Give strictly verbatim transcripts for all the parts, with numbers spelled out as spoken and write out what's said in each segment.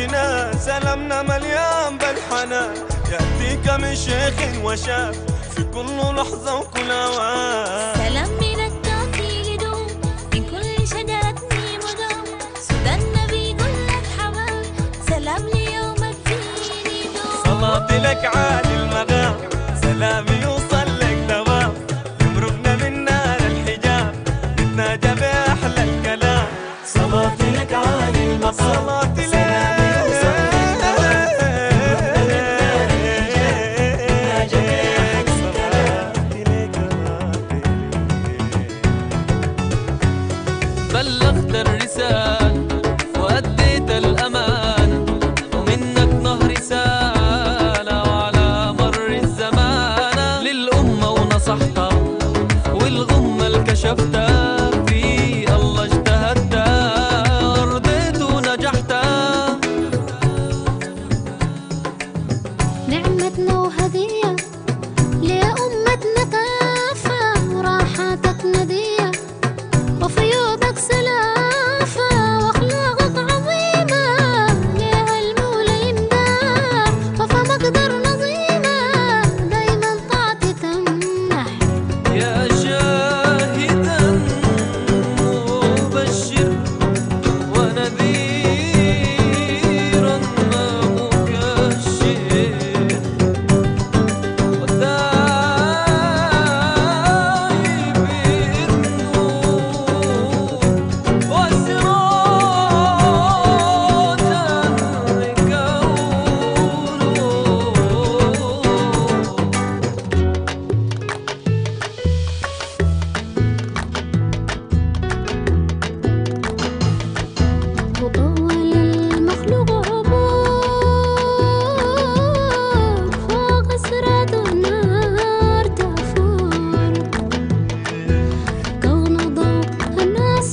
جنان، سلامنا مليان بالحنان، يأتيك من شيخ وشاف في كل لحظة وكل أوان. سلام من التوفيق يدوم من كل شجرة مدام، سدى النبي يقول لك حمام، سلام ليومك فيه يدوم. صلاتي لك عالي المقام، سلامي يوصل لك دوام، يمرقنا من نار الحجاب، نتناجى بأحلى الكلام. صلاتي لك عالي المقام، صلاتي لك بلغت الرسالة وأديت الأمانة، ومنك نهر رسالة وعلى مر الزمان للأمة ونصحتها، والغمة اللي كشفتها في الله اجتهدتها، رضيت ونجحتها. نعمتنا وهدية لأمتنا كافة، راحتك ندية وفيوضك سلافة، واخلاقك عظيمة ليها المولى يمدح، وفي مقدر نظيمة دايما طاعتي تمنح. يا شاهدا مبشر ونذيرا مكشر، والداعي بإذنه وسراجا لكونه. وطول المخلوق عبور، فوق سراد النار تفور، كون ضوء الناس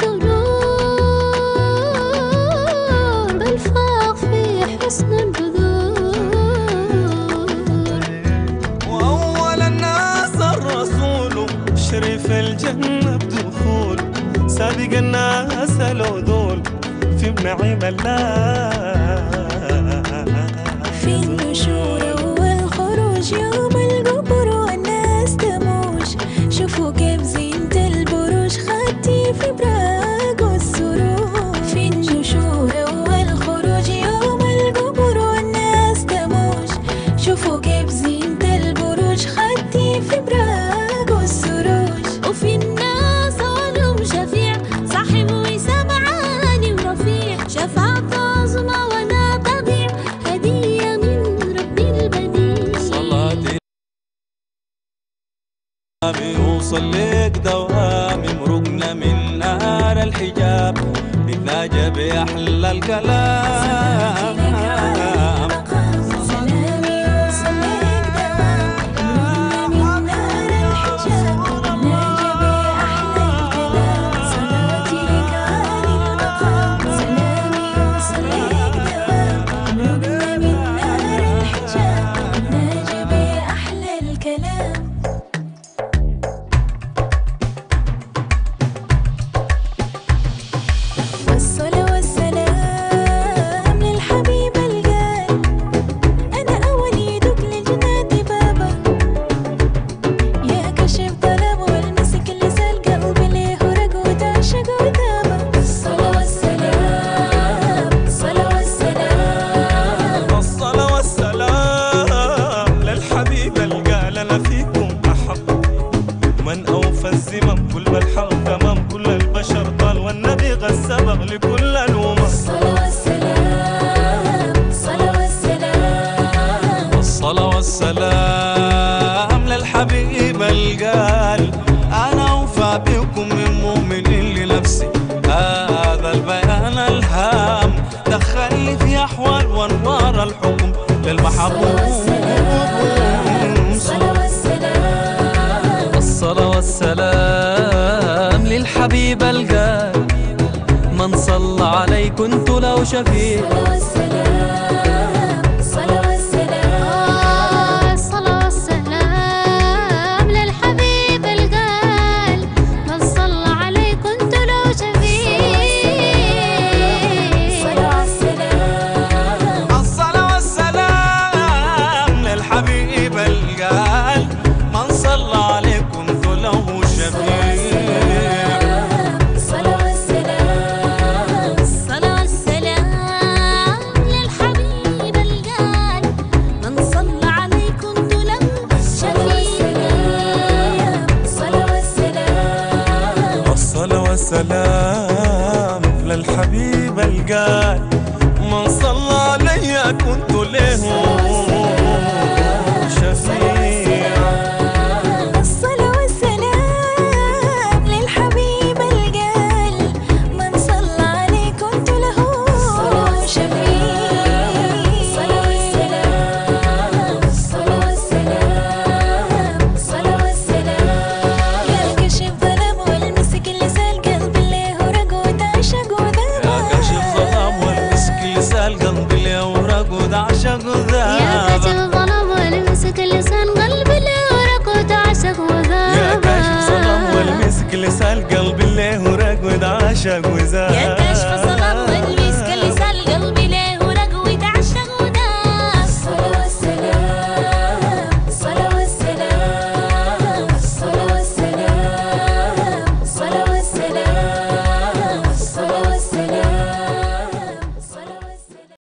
نور، بل فاق في حسن البذور. وأول الناس الرسول، شريف الجنة بدخول، سابق الناس العدول في بنعيم الله. في النشور والخروج يوم القبر والناس تموج، شوفوا كيف زينة البروج خدتي في براق والسروج. في النشور والخروج يوم القبر والناس تموج، شوفوا كيف زينة البروج خدتي في براق والسروج. وفي الناس علوم شفيع، صاحب وسمعاني ورفيع، شفاعة عظمى وانا طبيع، هدية من ربي البديع. صلاتي يوصل لك دوام، يمرقنا من نار الحجاب، نتناجى بأحلى الكلام. سلامي يوصل لك دوام، يمرقنا من نار الحجاب، نتناجى بأحلى الكلام. صلاتي لك عالي المقام، سلامي يوصل لك دوام، يمرقنا من نار الحجاب، نتناجى بأحلى الكلام. والصلاة والسلام للحبيب القال، أنا أول يدق لجنات بابا، يا كشف طلب والمسك اللي سال قلبي ليه ورق وتعشق وثابة. الصلاة والسلام، الصلاة والسلام، الصلاة والسلام للحبيب القال، أنا فيكم أحق من أوفى الزمام، كل بالحق تمام، كل البشر طال والنبي غد سبق لكل الأمم. الصلاة والسلام، الصلاة والسلام، الصلاة والسلام للحبيب القال، أنا أوفى بكم من مؤمن لنفسي، هذا البيان الهام دخلني في أحوال وأنوار الحكم للمحبوب. الصلاة والسلام، الصلاة والسلام للحبيب القال، من صلى علي كنت له شفيع. الصلاة والسلام، الصلاة والسلام، الصلاة والسلام للحبيب القال، من صلى عليه كنت له شفيع. الصلاة والسلام، له شفيع. الصلاة والسلام للحبيب القلب، من صلى عليه كنت له شفيع. صلاة والسلام صلاة والسلام صلاة والسلام يا كشف ظلام والمسك لسان قلب اللي هو رقود عشق وذاب. يا كاشف ظلام والمسك لسان قلبي اللي ورق ودعشق وذاب. يا كاشف الظلام والمسك لسان قلبي اللي ورق وتعشق وذاب. يا كاشف ظلام والمسك لسان قلبي اللي ورق ودعشق وذاب. يا كشف